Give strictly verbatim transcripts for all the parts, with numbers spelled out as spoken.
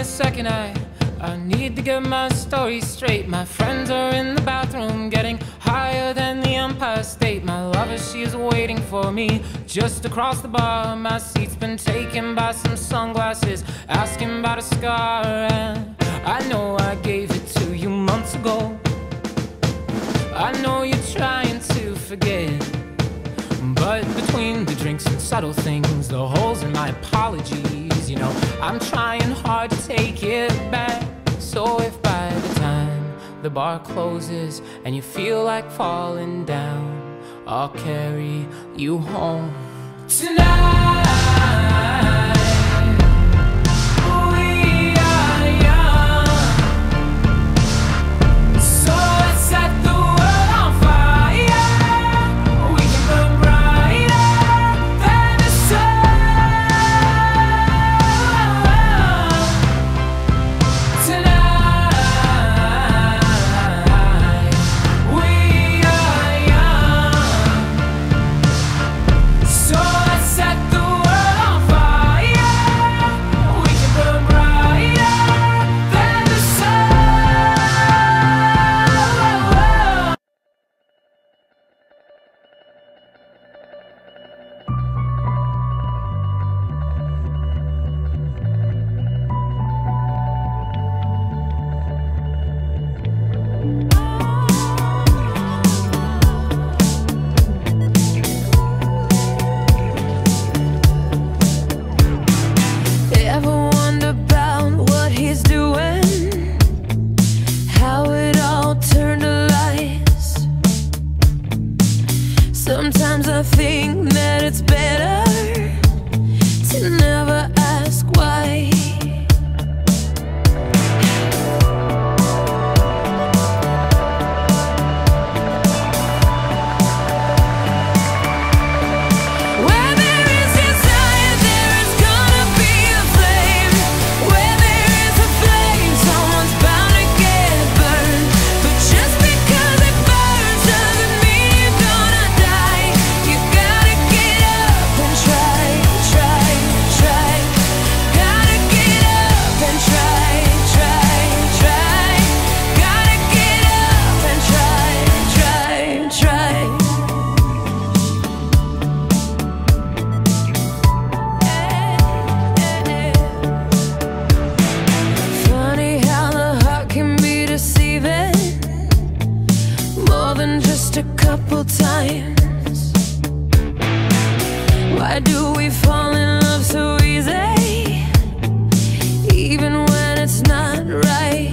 a second, I I need to get my story straight. My friends are in the bathroom, getting higher than the Empire State. My lover, she is waiting for me just across the bar. My seat's been taken by some sunglasses, asking about a scar. And I know I gave it to you months ago. I know you're trying to forget, but between the drinks and subtle things, the holes in my apologies, you know, I'm trying hard to take it back. So if by the time the bar closes and you feel like falling down, I'll carry you home tonight. Sometimes I think that it's better to never ask why. Where there is desire, there is gonna be a flame. Where there is a flame, someone's bound to get burned. But just because it burns doesn't mean you're gonna die. You gotta get up and try, try, try. Gotta get up and try, try, try. Gotta get up and try, try, try. Funny how the heart can be deceiving, more than just a couple times. Why do we fall in love so easy, even when it's not right?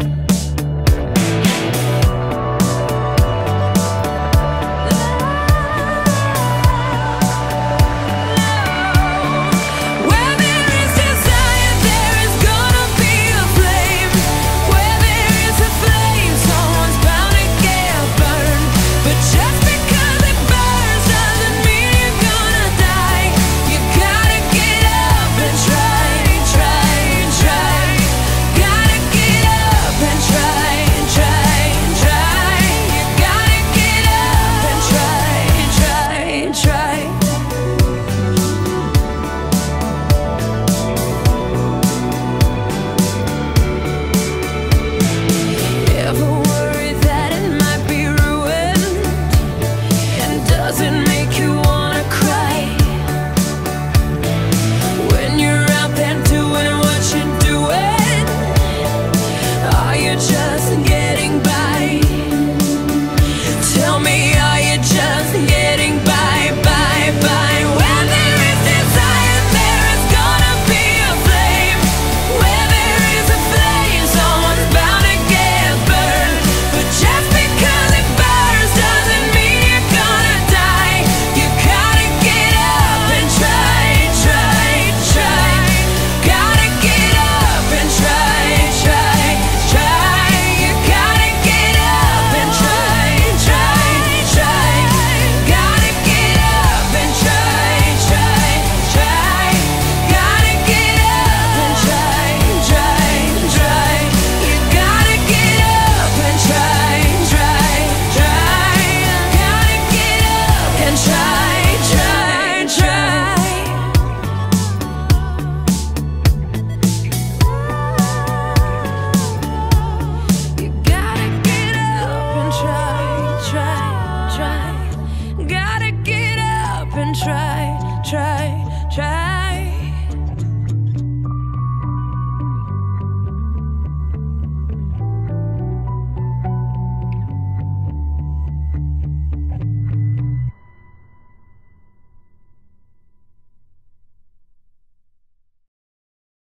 Where there is desire, there is gonna be a flame. Where there is a flame, someone's bound to get burned. But just because it burns doesn't mean you're gonna die. You gotta get up and try, try, try. Gotta get up try, try, try.